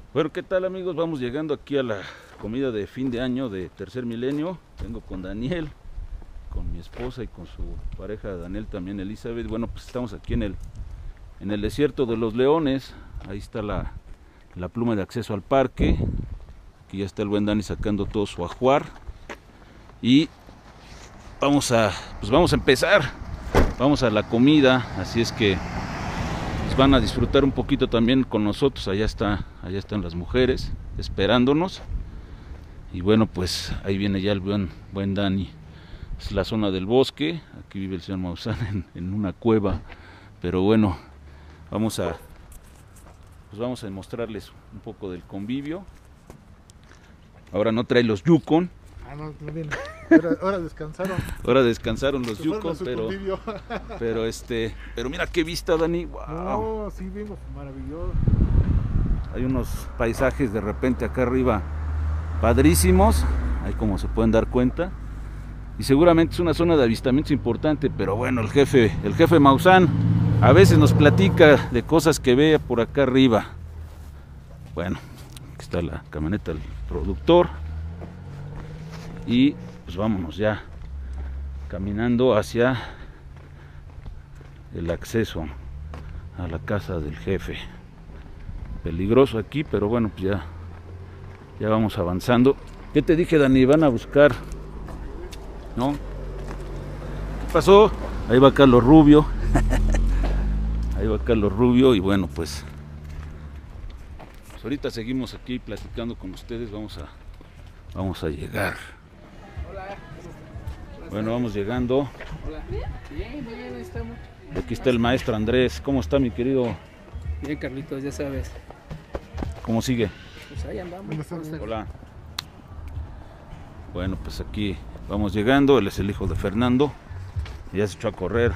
Bueno, ¿qué tal amigos? Vamos llegando aquí a la comida de fin de año de Tercer Milenio. Vengo con Daniel, con mi esposa y con su pareja Daniel también, Elizabeth. Bueno, pues estamos aquí en el desierto de los Leones. Ahí está la pluma de acceso al parque. Aquí ya está el buen Dani sacando todo su ajuar. Y vamos a empezar. Vamos a la comida, así es que van a disfrutar un poquito también con nosotros. Allá están las mujeres esperándonos. Y bueno, pues ahí viene ya el buen Dani. Es la zona del bosque. Aquí vive el señor Maussan en una cueva. Pero bueno, vamos a mostrarles un poco del convivio. Ahora no trae los Yukon. No viene. Ahora descansaron. Ahora descansaron los Yukon, pero mira qué vista, Dani. Wow. No, sí, vengo maravilloso. Hay unos paisajes de repente acá arriba padrísimos, ahí como se pueden dar cuenta. Y seguramente es una zona de avistamientos importante, pero bueno, el jefe Maussan a veces nos platica de cosas que ve por acá arriba. Bueno, aquí está la camioneta del productor. Y pues vámonos ya caminando hacia el acceso a la casa del jefe. Peligroso aquí, pero bueno, pues ya vamos avanzando. ¿Qué te dije, Dani? Van a buscar, ¿no? ¿Qué pasó? Ahí va Carlos Rubio. Ahí va Carlos Rubio. Y bueno, pues ahorita seguimos aquí platicando con ustedes. Vamos a llegar. Bueno, vamos llegando. Hola. Bien, ahí estamos. Aquí está el maestro Andrés. ¿Cómo está, mi querido? Bien, Carlitos, ya sabes. ¿Cómo sigue? Pues ahí andamos. Hola. Bueno, pues aquí vamos llegando. Él es el hijo de Fernando. Ya se echó a correr.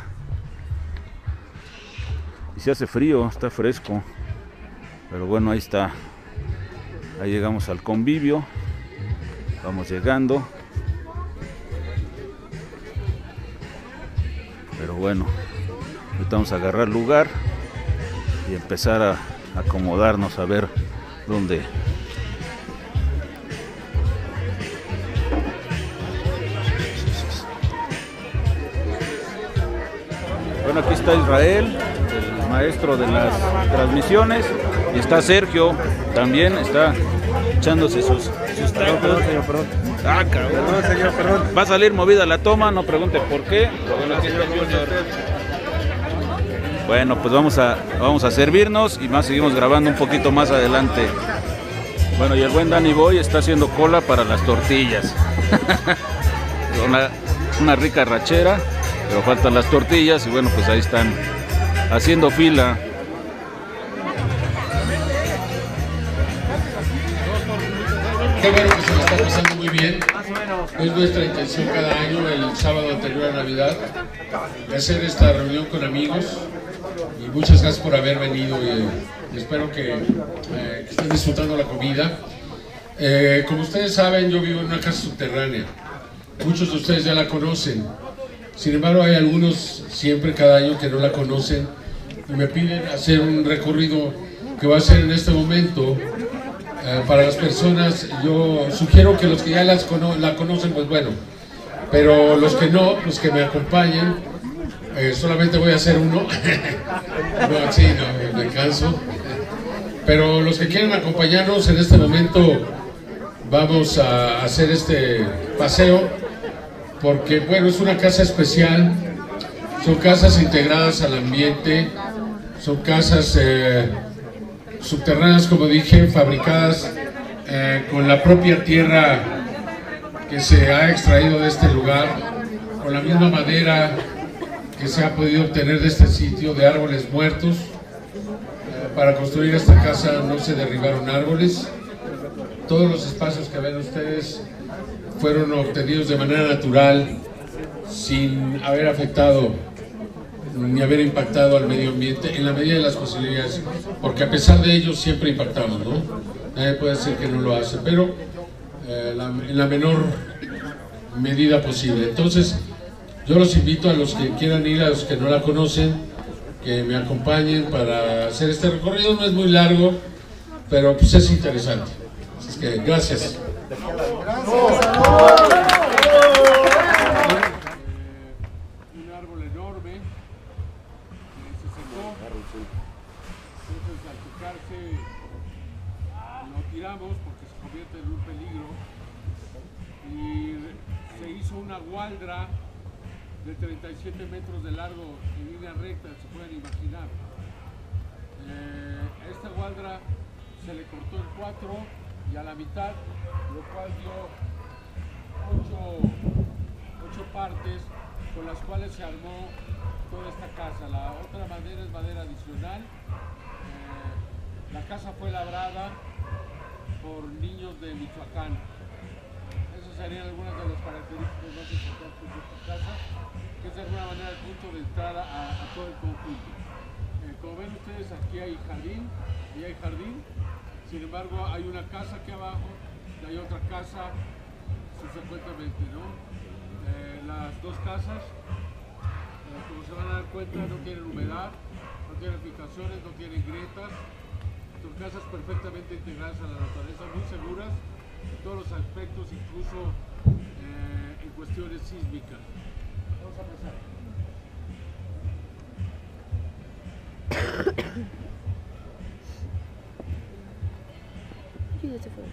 Y se hace frío, está fresco. Pero bueno, ahí está. Ahí llegamos al convivio. Vamos llegando. Pero bueno, ahorita vamos a agarrar lugar y empezar a acomodarnos a ver dónde. Bueno, aquí está Israel, el maestro de las transmisiones, y está Sergio, también está echándose sus tacos. Perdón. Ah, cabrón. Perdón, señor, perdón. Va a salir movida la toma, no pregunte por qué. Bueno, aquí está Junior. Bueno, pues vamos a servirnos y más seguimos grabando un poquito más adelante. Bueno, y el buen Danny Boy está haciendo cola para las tortillas. Una rica rachera, pero faltan las tortillas y bueno, pues ahí están haciendo fila. Qué bueno que se lo está pasando muy bien. Es nuestra intención cada año, el sábado anterior a Navidad, de hacer esta reunión con amigos. Y muchas gracias por haber venido y espero que estén disfrutando la comida. Como ustedes saben, yo vivo en una casa subterránea. Muchos de ustedes ya la conocen. Sin embargo, hay algunos siempre cada año que no la conocen y me piden hacer un recorrido que va a ser en este momento. Para las personas, yo sugiero que los que ya la conocen, pues bueno, pero los que no, los que me acompañen, solamente voy a hacer uno. No, sí, no, me canso. Pero los que quieren acompañarnos en este momento, vamos a hacer este paseo, porque bueno, es una casa especial, son casas integradas al ambiente, son casas subterráneas, como dije, fabricadas con la propia tierra que se ha extraído de este lugar, con la misma madera que se ha podido obtener de este sitio, de árboles muertos. Para construir esta casa no se derribaron árboles. Todos los espacios que ven ustedes fueron obtenidos de manera natural, sin haber afectado ni haber impactado al medio ambiente en la medida de las posibilidades, porque a pesar de ello siempre impactamos, ¿no? Nadie puede decir que no lo hace, pero en la menor medida posible. Entonces, yo los invito a los que quieran ir, a los que no la conocen, que me acompañen para hacer este recorrido. No es muy largo, pero pues es interesante. Así es que gracias. Un árbol enorme se secó, entonces al secarse lo tiramos porque se convierte en un peligro y se hizo una gualdra de 37 metros de largo en línea recta, se pueden imaginar. Esta gualdra se le cortó en 4 y a la mitad, lo cual dio 8 partes con las cuales se armó toda esta casa. La otra madera es madera adicional. La casa fue labrada por niños de Michoacán. Esas serían algunas de las características más importantes de esta casa, que es de alguna manera el punto de entrada a todo el conjunto. Como ven ustedes, aquí hay jardín, y hay jardín. Sin embargo, hay una casa aquí abajo y hay otra casa subsecuentemente, ¿no? Las dos casas, como se van a dar cuenta, no tienen humedad, no tienen fijaciones, no tienen grietas. Son casas perfectamente integradas a la naturaleza, muy seguras en todos los aspectos, incluso en cuestiones sísmicas. Vamos a pasar. Beautiful.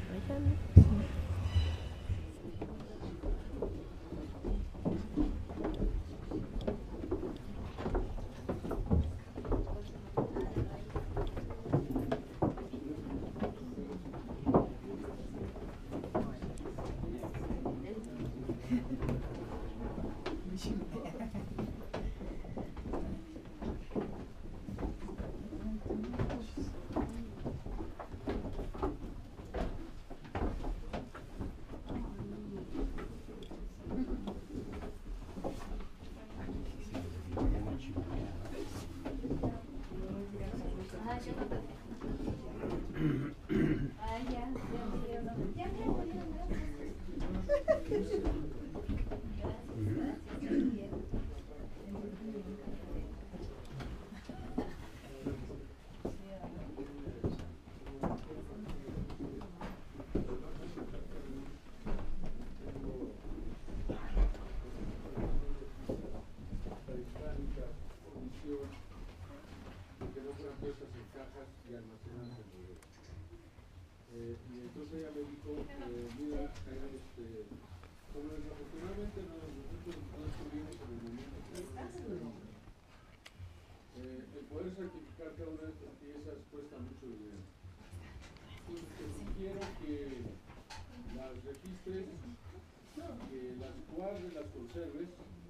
Y entonces ella me dijo, mira, como desafortunadamente nosotros no estuvimos en el momento el poder certificar cada una de estas piezas cuesta mucho dinero. Entonces te sugiero que las registres, que las guardes, las conserves,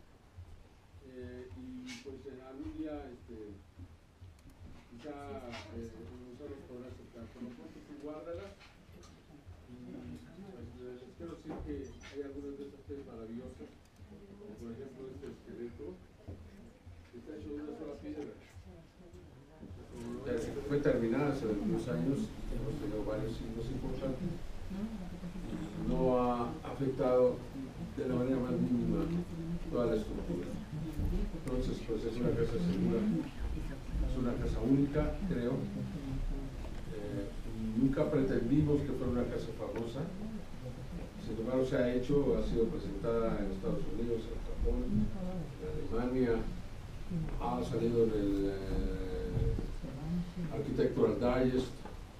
y pues algún día quizá nosotros podrá aceptar. Por lo pronto tú guárdalas. Les quiero decir que hay algunas de estas piezas maravillosas, como por ejemplo este esqueleto, que está hecho de una sola piedra. Fue terminada hace algunos años, hemos tenido varios signos importantes. No ha afectado de la manera más mínima toda la estructura. Entonces, pues es una casa segura, es una casa única, creo. Nunca pretendimos que fuera una casa famosa. Sin embargo, se ha hecho, ha sido presentada en Estados Unidos, en Japón, en Alemania, ha salido en el Architectural Digest.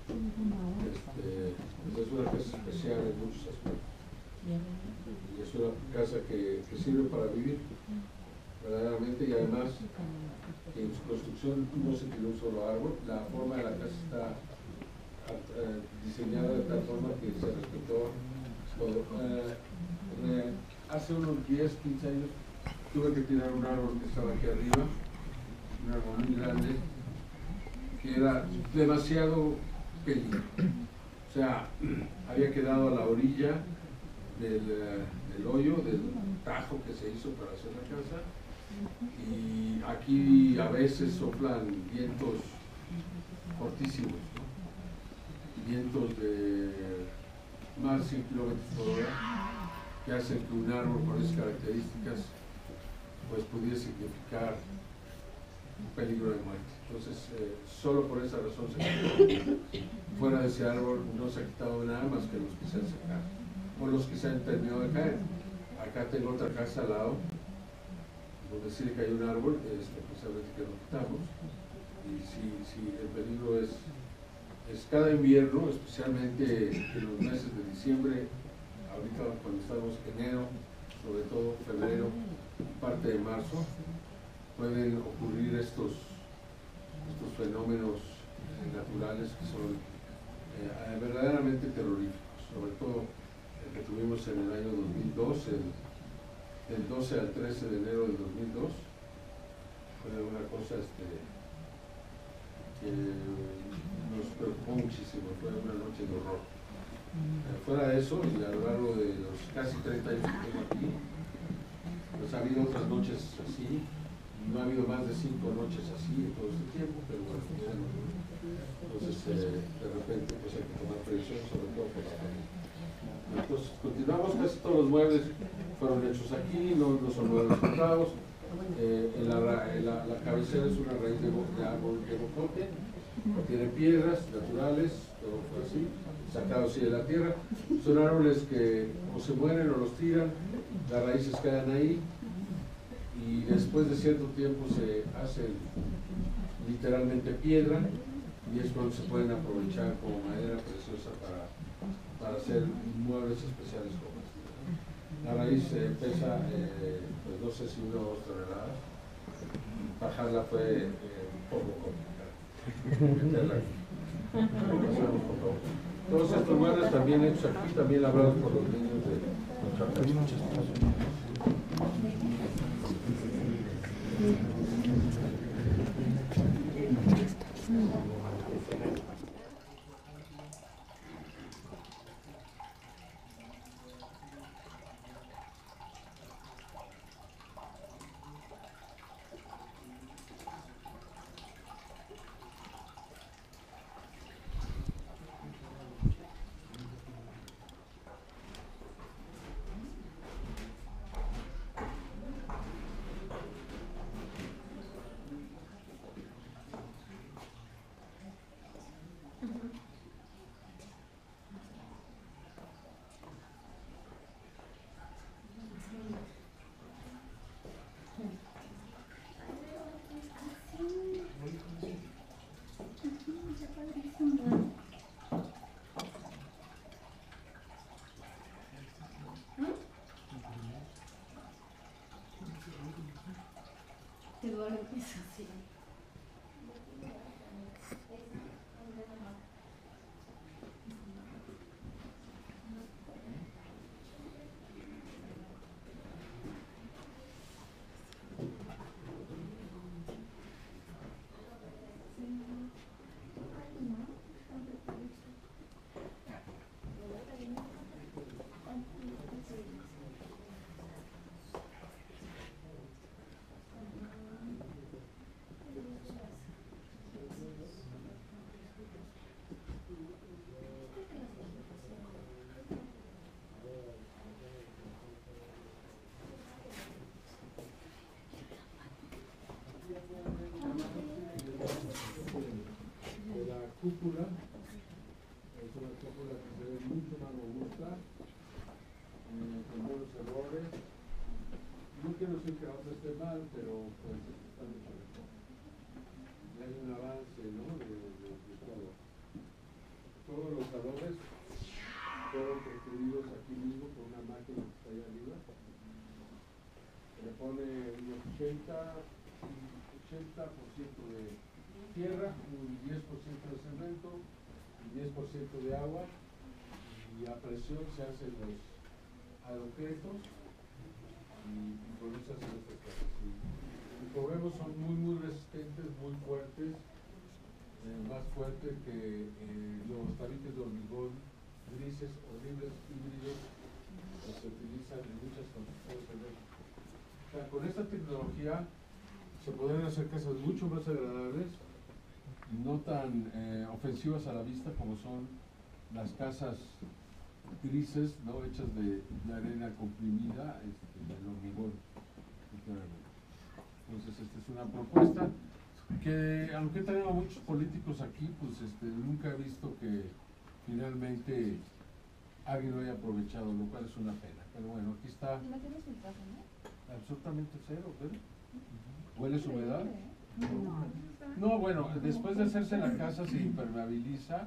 Es una casa especial en muchos aspectos. Y es una casa que sirve para vivir verdaderamente, y además en su construcción no se tiró un solo árbol. La forma de la casa está diseñada de tal forma que se respetó todo. Hace unos 10, 15 años tuve que tirar un árbol que estaba aquí arriba, un árbol muy grande, que era demasiado pequeño. O sea, había quedado a la orilla del hoyo, del tajo que se hizo para hacer la casa, y aquí a veces soplan vientos fortísimos, ¿no? Vientos de más de 100 kilómetros por hora, que hacen que un árbol con esas características pues pudiera significar peligro de muerte. Entonces, solo por esa razón se quitó. Fuera de ese árbol no se ha quitado nada más que los que se han secado, o los que se han terminado de caer. Acá tengo otra casa al lado, donde sí le cayó un árbol, precisamente que lo quitamos. Y sí, el peligro es cada invierno, especialmente en los meses de diciembre, ahorita cuando estamos en enero, sobre todo febrero, parte de marzo, pueden ocurrir estos fenómenos naturales que son verdaderamente terroríficos, sobre todo el que tuvimos en el año 2002, del 12 al 13 de enero del 2002, fue una cosa que nos preocupó muchísimo, fue una noche de horror. Fuera de eso, y a lo largo de los casi 30 años que tengo aquí, pues ha habido otras noches así, no ha habido más de 5 noches así en todo este tiempo, pero bueno, entonces de repente pues hay que tomar previsión, sobre todo por la familia. Entonces continuamos, casi todos los muebles fueron hechos aquí, no son muebles comprados. La cabecera es una raíz de árbol de bocote, tiene piedras naturales, todo fue así, sacado así de la tierra. Son árboles que o se mueren o los tiran, las raíces quedan ahí y después de cierto tiempo se hacen literalmente piedra y es cuando se pueden aprovechar como madera preciosa para hacer muebles especiales como este. La raíz pesa, pues no sé si 1 o 2 toneladas. Bajarla fue poco complicado. Meterla aquí. Todos estos muebles también hechos aquí, también labrados por los niños de Chapultepec. Eduardo piso, sí. Cúpula, es una cúpula que se ve mucho más robusta, con buenos errores. No quiero decir que la otra esté mal, pero pues está mucho mejor. Y hay un avance, ¿no? de todo. Todos los salones fueron construidos aquí mismo por una máquina que está allá arriba. Se le pone unos 80% de tierra, un 10% de cemento, un 10% de agua y a presión se hacen los adoquetos y con eso se hacen estas casas. Y como vemos son muy resistentes, muy fuertes, más fuertes que los tabiques de hormigón grises, horribles, híbridos que se utilizan en muchas construcciones en México. O sea, con esta tecnología se podrían hacer casas mucho más agradables, no tan ofensivas a la vista como son las casas grises, ¿no? Hechas de arena comprimida, del hormigón. Entonces esta es una propuesta, que aunque tenemos muchos políticos aquí, pues nunca he visto que finalmente alguien lo haya aprovechado, lo cual es una pena. Pero bueno, aquí está. ¿No tienes filtraje, no? Absolutamente cero, ¿ves? ¿Huele su humedad? No, bueno, después de hacerse la casa se impermeabiliza.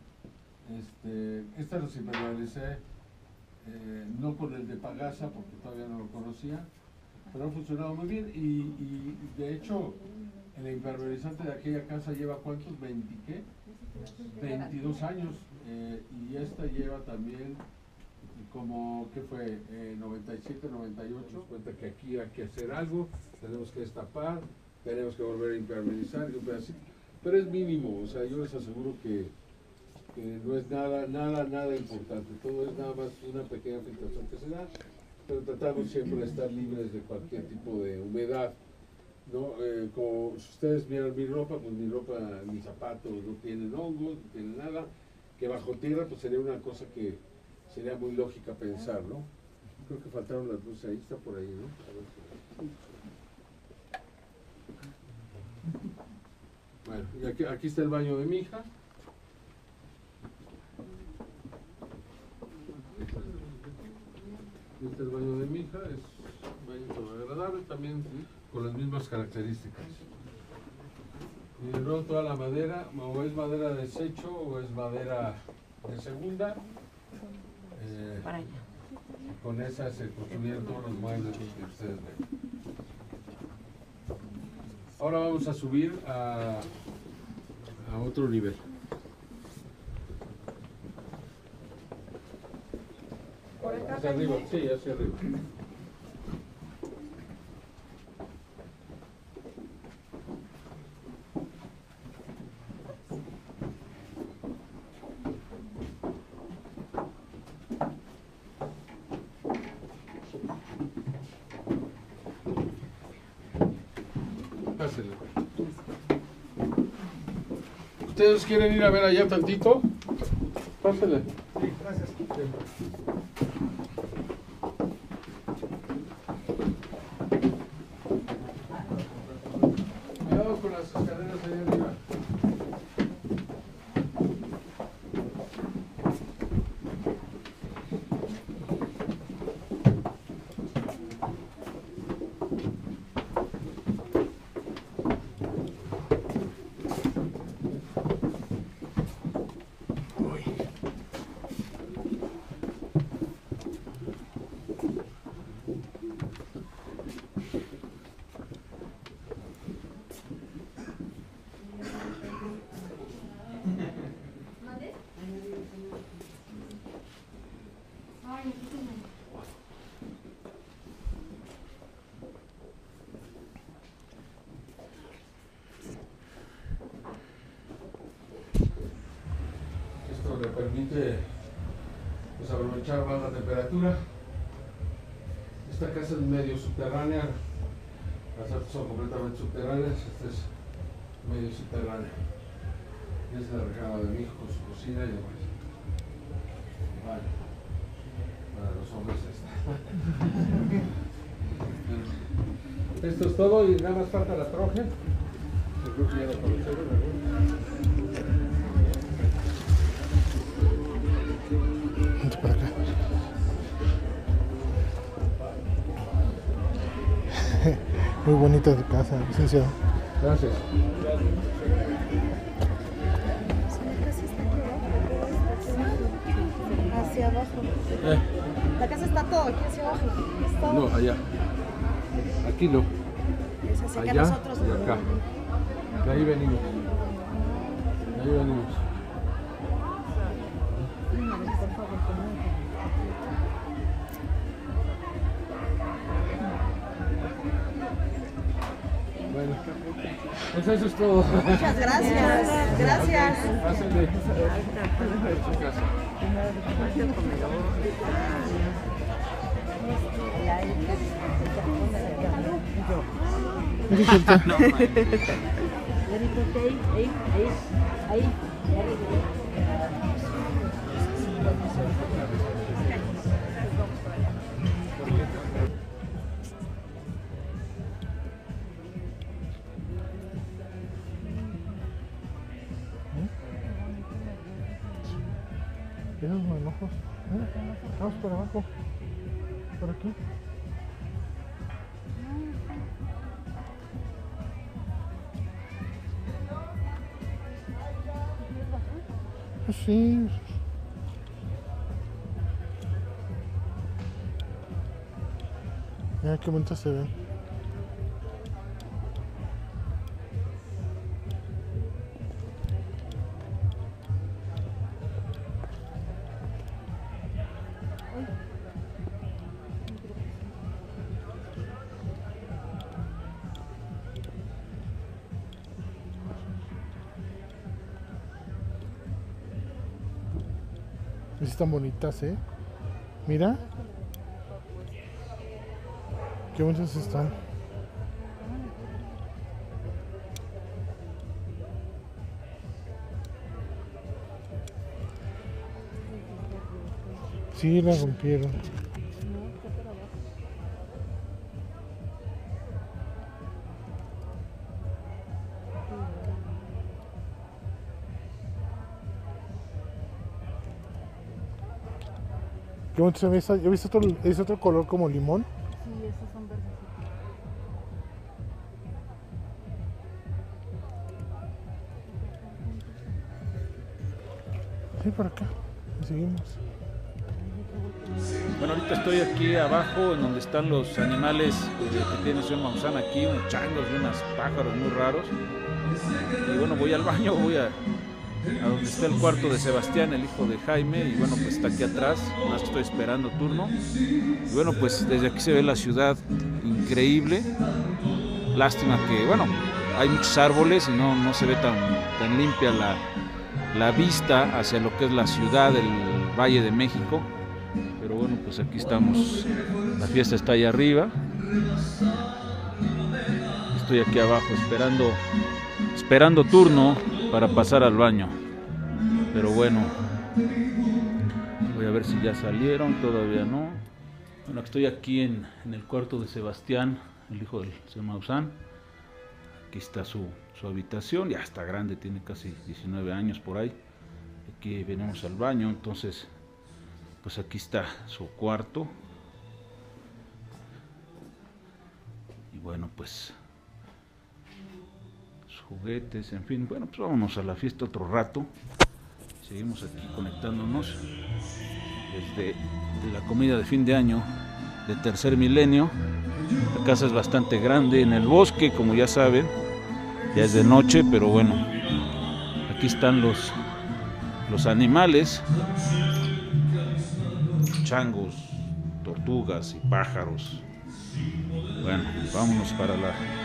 Esta los impermeabilicé, no con el de Pagasa porque todavía no lo conocía, pero ha funcionado muy bien y de hecho el impermeabilizante de aquella casa lleva ¿cuántos? ¿20 qué? 22 años y esta lleva también como, ¿qué fue? 97, 98, cuenta que aquí hay que hacer algo, tenemos que destapar, tenemos que volver a impermeabilizar y un pedacito, pero es mínimo, o sea, yo les aseguro que no es nada importante, todo es nada más una pequeña filtración que se da, pero tratamos siempre de estar libres de cualquier tipo de humedad, ¿no? Como si ustedes vieran mi ropa, pues mi ropa, mis zapatos no tienen hongos, no tienen nada, que bajo tierra pues sería una cosa que sería muy lógica pensar, ¿no? Creo que faltaron las luces ahí, está por ahí, ¿no? A ver si... Bueno, y aquí está el baño de mi hija. Este es el baño de mi hija, es un baño agradable, también con las mismas características. Y luego toda la madera, o es madera de desecho o es madera de segunda. Con esa se construyeron todos los muebles que ustedes ven. Ahora vamos a subir a otro nivel. Hacia arriba, sí, hacia arriba. Pásale. ¿Ustedes quieren ir a ver allá tantito? Pásale. Sí, gracias. Cuidado con las escaleras allá arriba. Esto le permite pues, aprovechar más la temperatura. Esta casa es medio subterránea, las otras son completamente subterráneas, esta es medio subterránea. Y es la recámara de mi hijo con su cocina y demás. Vale, para los hombres esta. Esto es todo y nada más falta la troje. Yo creo que ya la conocieron, Para acá. Muy bonita tu casa, licenciado. Gracias. Hacia abajo. La casa está todo aquí hacia abajo. Está No, allá. Aquí no. es hacia acá Allá nosotros. y acá. De ahí venimos. De ahí venimos. Bueno, pues eso es todo. Muchas gracias. Gracias. Pásenle. A su casa. lejos. Vamos para abajo. Por aquí. Sí. Mira qué bonitas se ven. Están bonitas, Mira. Qué bonitas están. Sí, la rompieron. Qué bonito se ve esa. ¿Ya viste otro color como limón? Sí, esos son verdes. Sí, por acá. Y seguimos. Bueno, ahorita estoy aquí abajo en donde están los animales que tiene el señor Maussan aquí, unos changos y unos pájaros muy raros. Y bueno, voy al baño, voy a donde está el cuarto de Sebastián, el hijo de Jaime, y bueno, pues está aquí atrás, más estoy esperando turno. Y bueno, pues desde aquí se ve la ciudad increíble. Lástima que, bueno, hay muchos árboles y no se ve tan limpia la vista hacia lo que es la ciudad del Valle de México. Pero bueno, pues aquí estamos, la fiesta está ahí arriba. Estoy aquí abajo esperando turno para pasar al baño. Pero bueno, voy a ver si ya salieron, todavía no. Bueno, estoy aquí en el cuarto de Sebastián, el hijo del señor Maussan. Aquí está su habitación, ya está grande, tiene casi 19 años por ahí. Aquí venimos al baño, entonces pues aquí está su cuarto. Y bueno, pues juguetes, en fin. Bueno, pues vámonos a la fiesta otro rato. Seguimos aquí conectándonos desde la comida de fin de año de Tercer Milenio. La casa es bastante grande en el bosque, como ya saben. Ya es de noche, pero bueno, aquí están los animales, changos, tortugas y pájaros. Bueno, vámonos para la